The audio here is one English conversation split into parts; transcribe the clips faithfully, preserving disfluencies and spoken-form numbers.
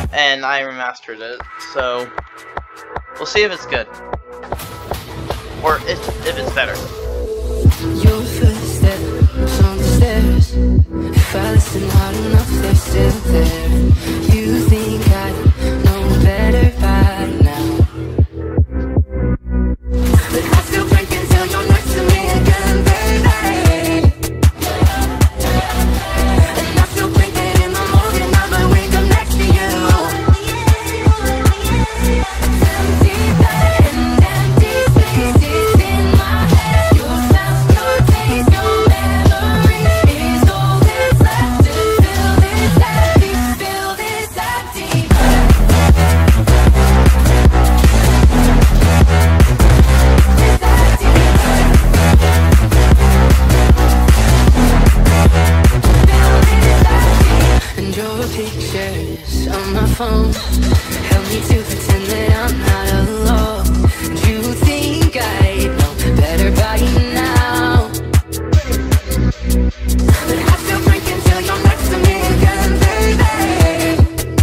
and I remastered it, so we'll see if it's good. Or if, if it's better. Your footsteps on the stairs. If I listen hard enough, they're still there. You think I know better by now, but I still drink until you're next to me again, baby. And I still think that in the morning I might wake up next to you. Empty bed and empty spaces in my head. Your sound, your taste, your memory is all that's left to fill this empty, fill this empty. And your pictures on my phone help me to pretend that I'm not alone. And you think I know better by now, but I still drink until you're next to me again, baby.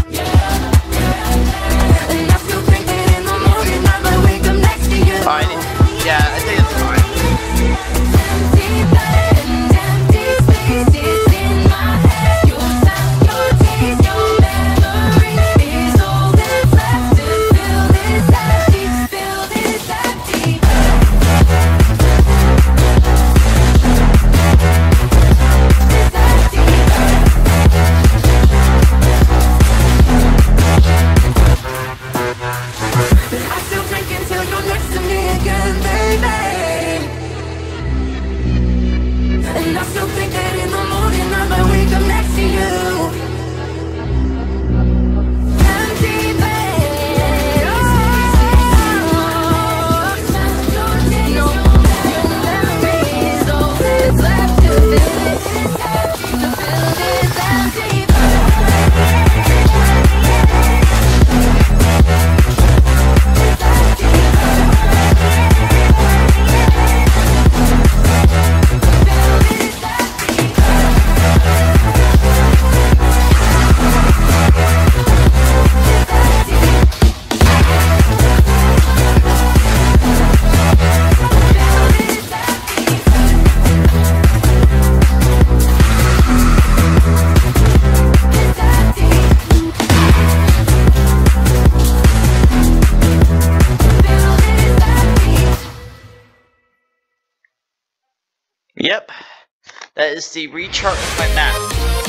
And I still think that in the morning I might wake up next to you. Fine. Yeah, I think it's fine. Empty bed and empty spaces in my head. Your sound, your taste, your memory is all that's left to fill this empty, fill this empty. But I still drink until you're next to me again, baby. And I still think that in the morning I might wake up next to you. Empty bed, oh, no, your memory is all that's left to fill this empty, to fill this empty. Yep, that is the rechart of my map.